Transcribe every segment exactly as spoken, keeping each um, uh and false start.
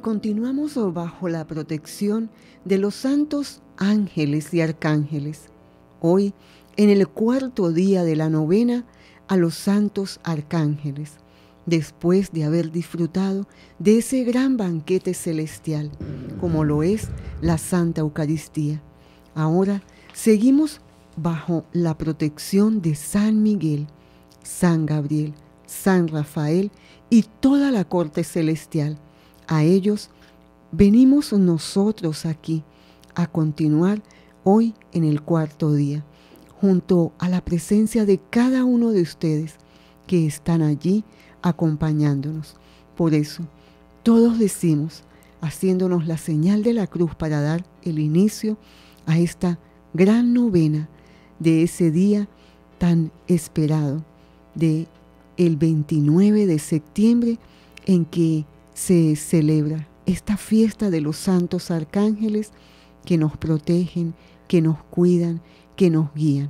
continuamos bajo la protección de los santos ángeles y arcángeles. Hoy, en el cuarto día de la novena a los santos arcángeles, después de haber disfrutado de ese gran banquete celestial, como lo es la Santa Eucaristía. Ahora seguimos bajo la protección de San Miguel, San Gabriel, San Rafael y toda la corte celestial. A ellos venimos nosotros aquí a continuar hoy en el cuarto día, junto a la presencia de cada uno de ustedes que están allí acompañándonos. Por eso, todos decimos, haciéndonos la señal de la cruz para dar el inicio a esta gran novena de ese día tan esperado, de el veintinueve de septiembre, en que se celebra esta fiesta de los santos arcángeles que nos protegen, que nos cuidan, que nos guían.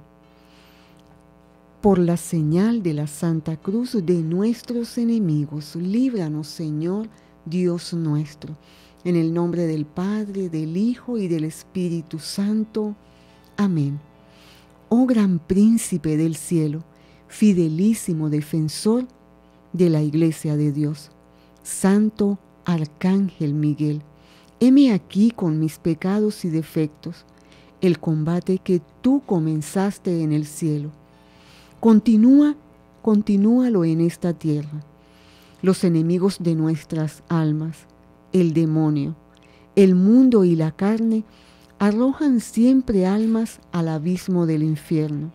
Por la señal de la Santa Cruz de nuestros enemigos, líbranos, Señor, Dios nuestro. En el nombre del Padre, del Hijo y del Espíritu Santo. Amén. Oh gran príncipe del cielo, fidelísimo defensor de la Iglesia de Dios, Santo Arcángel Miguel, heme aquí con mis pecados y defectos, el combate que tú comenzaste en el cielo. Continúa, continúalo en esta tierra. Los enemigos de nuestras almas, el demonio, el mundo y la carne, arrojan siempre almas al abismo del infierno.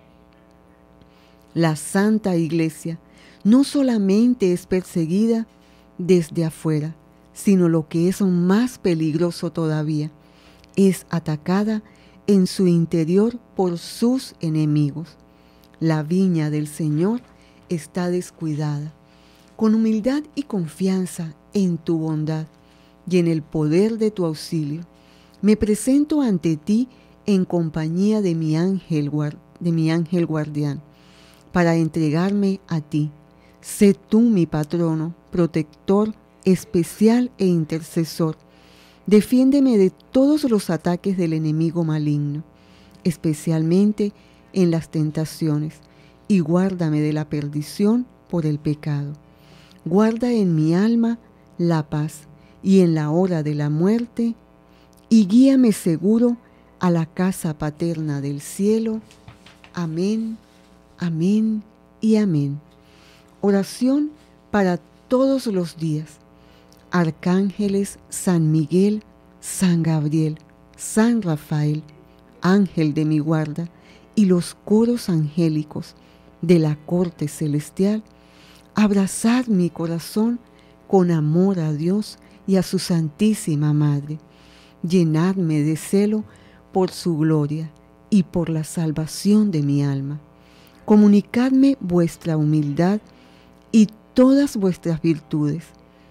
La Santa Iglesia no solamente es perseguida desde afuera, sino lo que es más peligroso todavía, es atacada en su interior por sus enemigos. La viña del Señor está descuidada. Con humildad y confianza en tu bondad y en el poder de tu auxilio, me presento ante ti en compañía de mi ángel, de mi ángel guardián, para entregarme a ti. Sé tú mi patrono, protector especial e intercesor. Defiéndeme de todos los ataques del enemigo maligno, especialmente en las tentaciones, y guárdame de la perdición por el pecado. Guarda en mi alma la paz, y en la hora de la muerte, y guíame seguro a la casa paterna del cielo. Amén, amén y amén. Oración para todos los días. Arcángeles San Miguel, San Gabriel, San Rafael, ángel de mi guarda, y los coros angélicos de la corte celestial, abrazad mi corazón con amor a Dios y a su Santísima Madre. Llenadme de celo por su gloria y por la salvación de mi alma. Comunicadme vuestra humildad y todas vuestras virtudes.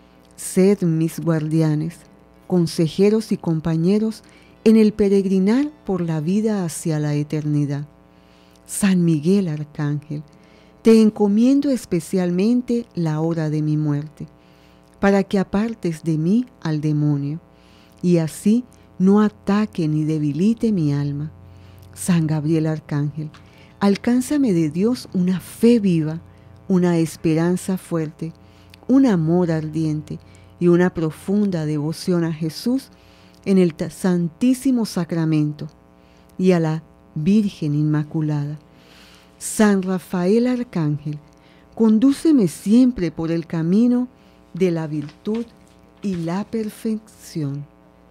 Sed mis guardianes, consejeros y compañeros en el peregrinar por la vida hacia la eternidad. San Miguel Arcángel, te encomiendo especialmente la hora de mi muerte, para que apartes de mí al demonio, y así no ataque ni debilite mi alma. San Gabriel Arcángel, alcánzame de Dios una fe viva, una esperanza fuerte, un amor ardiente y una profunda devoción a Jesús en el Santísimo Sacramento y a la Virgen Inmaculada. San Rafael Arcángel, condúceme siempre por el camino de la virtud y la perfección.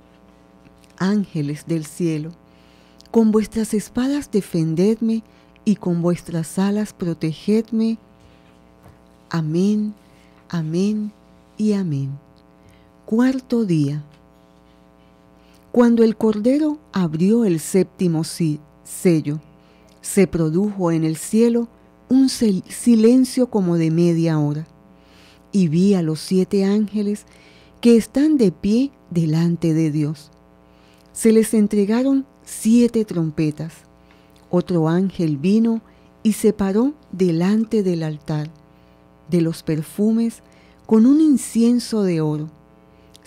Ángeles del cielo, con vuestras espadas defendedme y con vuestras alas protegedme. Amén, amén y amén. Cuarto día. Cuando el Cordero abrió el séptimo sello, se produjo en el cielo un silencio como de media hora, y vi a los siete ángeles que están de pie delante de Dios. Se les entregaron siete trompetas. Otro ángel vino y se paró delante del altar de los perfumes con un incienso de oro.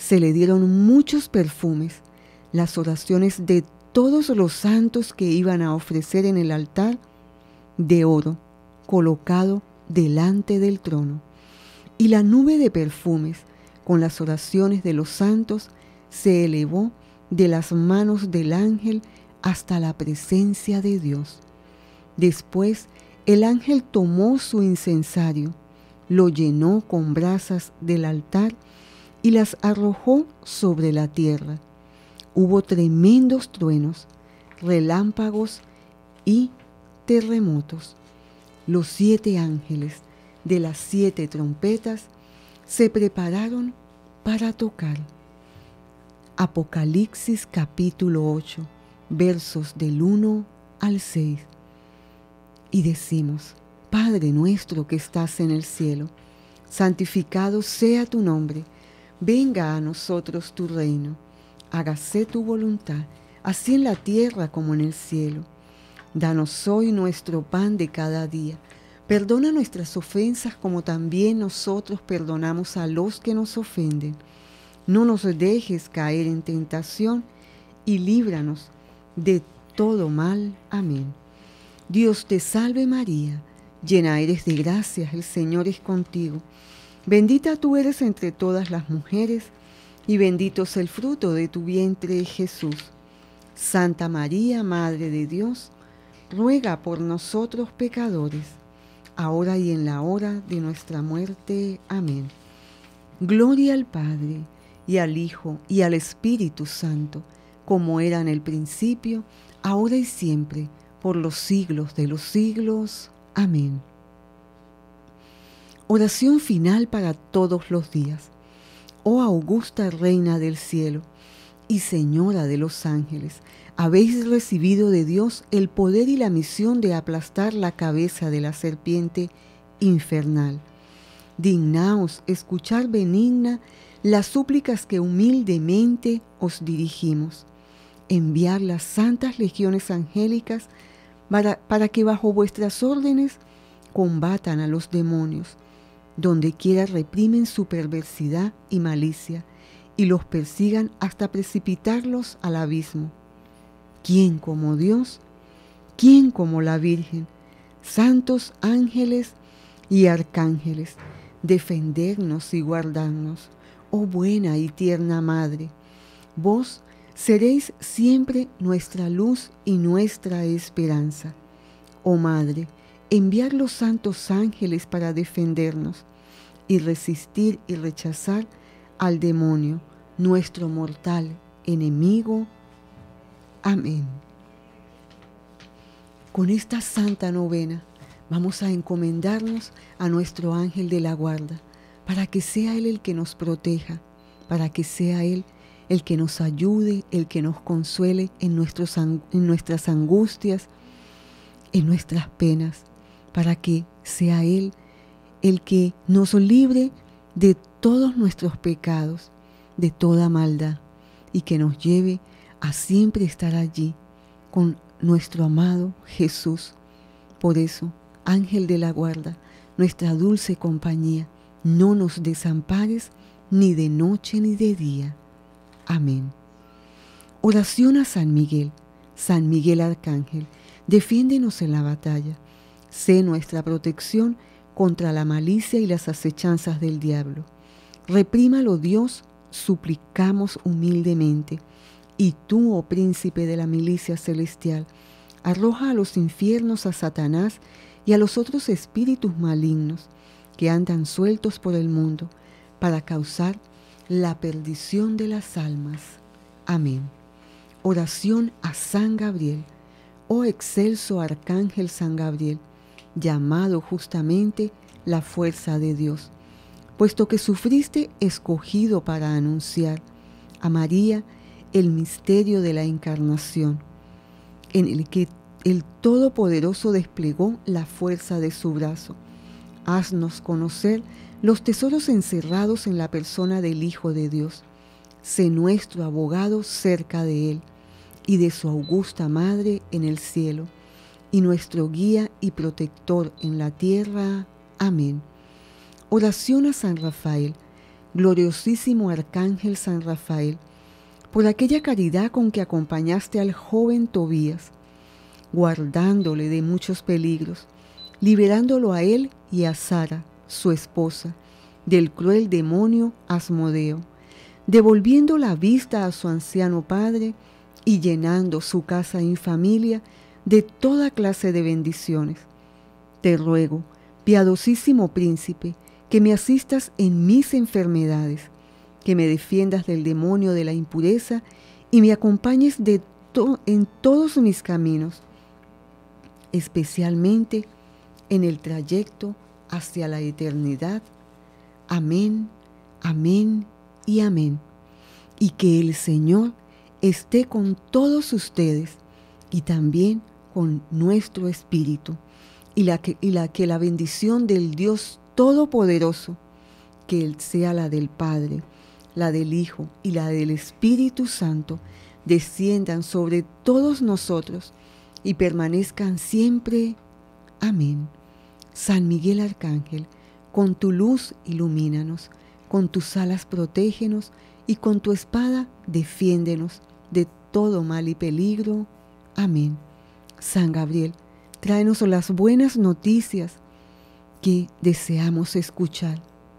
se le dieron muchos perfumes, las oraciones de todos los santos que iban a ofrecer en el altar de oro colocado delante del trono. Y la nube de perfumes con las oraciones de los santos se elevó de las manos del ángel hasta la presencia de Dios. Después el ángel tomó su incensario, lo llenó con brasas del altar y las arrojó sobre la tierra. Hubo tremendos truenos, relámpagos y terremotos. Los siete ángeles de las siete trompetas se prepararon para tocar. Apocalipsis capítulo ocho, versos del uno al seis. Y decimos: Padre nuestro que estás en el cielo, santificado sea tu nombre. Venga a nosotros tu reino. Hágase tu voluntad, así en la tierra como en el cielo. Danos hoy nuestro pan de cada día. Perdona nuestras ofensas como también nosotros perdonamos a los que nos ofenden. No nos dejes caer en tentación y líbranos de todo mal. Amén. Dios te salve María, llena eres de gracia, el Señor es contigo. Bendita tú eres entre todas las mujeres, y bendito es el fruto de tu vientre, Jesús. Santa María, Madre de Dios, ruega por nosotros pecadores, ahora y en la hora de nuestra muerte. Amén. Gloria al Padre, y al Hijo, y al Espíritu Santo, como era en el principio, ahora y siempre, por los siglos de los siglos. Amén. Oración final para todos los días. Oh augusta Reina del cielo y Señora de los ángeles, habéis recibido de Dios el poder y la misión de aplastar la cabeza de la serpiente infernal. Dignaos escuchar benigna las súplicas que humildemente os dirigimos. Enviar las santas legiones angélicas para, para que bajo vuestras órdenes combatan a los demonios, donde quiera reprimen su perversidad y malicia, y los persigan hasta precipitarlos al abismo. ¿Quién como Dios? ¿Quién como la Virgen? Santos ángeles y arcángeles, defendernos y guardarnos, oh buena y tierna Madre. Vos seréis siempre nuestra luz y nuestra esperanza. Oh Madre, enviar los santos ángeles para defendernos y resistir y rechazar al demonio, nuestro mortal enemigo. Amén. Con esta santa novena vamos a encomendarnos a nuestro ángel de la guarda, para que sea Él el que nos proteja, para que sea Él el que nos ayude, el que nos consuele en, nuestros, en nuestras angustias, en nuestras penas, para que sea Él el que nos libre de todos nuestros pecados, de toda maldad, y que nos lleve a siempre estar allí con nuestro amado Jesús. Por eso, ángel de la guarda, nuestra dulce compañía, no nos desampares ni de noche ni de día. Amén. Oración a San Miguel. San Miguel Arcángel, defiéndenos en la batalla. Sé nuestra protección contra la malicia y las acechanzas del diablo. Reprímalo Dios, suplicamos humildemente. Y tú, oh príncipe de la milicia celestial, arroja a los infiernos a Satanás y a los otros espíritus malignos que andan sueltos por el mundo para causar la perdición de las almas. Amén. Oración a San Gabriel. Oh excelso arcángel San Gabriel, llamado justamente la fuerza de Dios, puesto que sufriste escogido para anunciar a María el misterio de la encarnación, en el que el Todopoderoso desplegó la fuerza de su brazo. Haznos conocer los tesoros encerrados en la persona del Hijo de Dios. Sé nuestro abogado cerca de Él y de su augusta Madre en el cielo, y nuestro guía y protector en la tierra. Amén. Oración a San Rafael. gloriosísimo Arcángel San Rafael, por aquella caridad con que acompañaste al joven Tobías, guardándole de muchos peligros, liberándolo a él y a Sara, su esposa, del cruel demonio Asmodeo, devolviendo la vista a su anciano padre y llenando su casa y familia de toda clase de bendiciones. Te ruego, piadosísimo príncipe, que me asistas en mis enfermedades, que me defiendas del demonio de la impureza y me acompañes de to- en todos mis caminos, especialmente en el trayecto hacia la eternidad. Amén, amén y amén. Y que el Señor esté con todos ustedes y también con nuestro espíritu, y la que, y la, que la bendición del Dios Todopoderoso, que Él sea la del Padre, la del Hijo y la del Espíritu Santo, desciendan sobre todos nosotros y permanezcan siempre. Amén. San Miguel Arcángel, con tu luz ilumínanos, con tus alas protégenos y con tu espada defiéndenos de todo mal y peligro. Amén. San Gabriel, tráenos las buenas noticias que deseamos escuchar.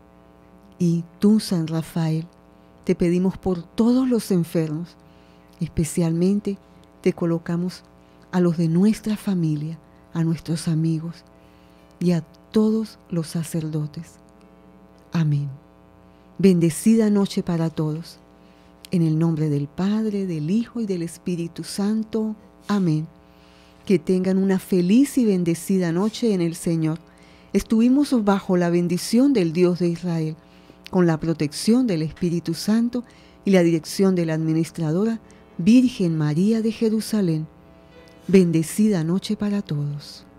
Y tú, San Rafael, te pedimos por todos los enfermos, especialmente te colocamos a los de nuestra familia, a nuestros amigos y a todos los sacerdotes. Amén. Bendecida noche para todos. En el nombre del Padre, del Hijo y del Espíritu Santo. Amén. Que tengan una feliz y bendecida noche en el Señor. Estuvimos bajo la bendición del Dios de Israel, con la protección del Espíritu Santo y la dirección de la administradora Virgen María de Jerusalén. Bendecida noche para todos.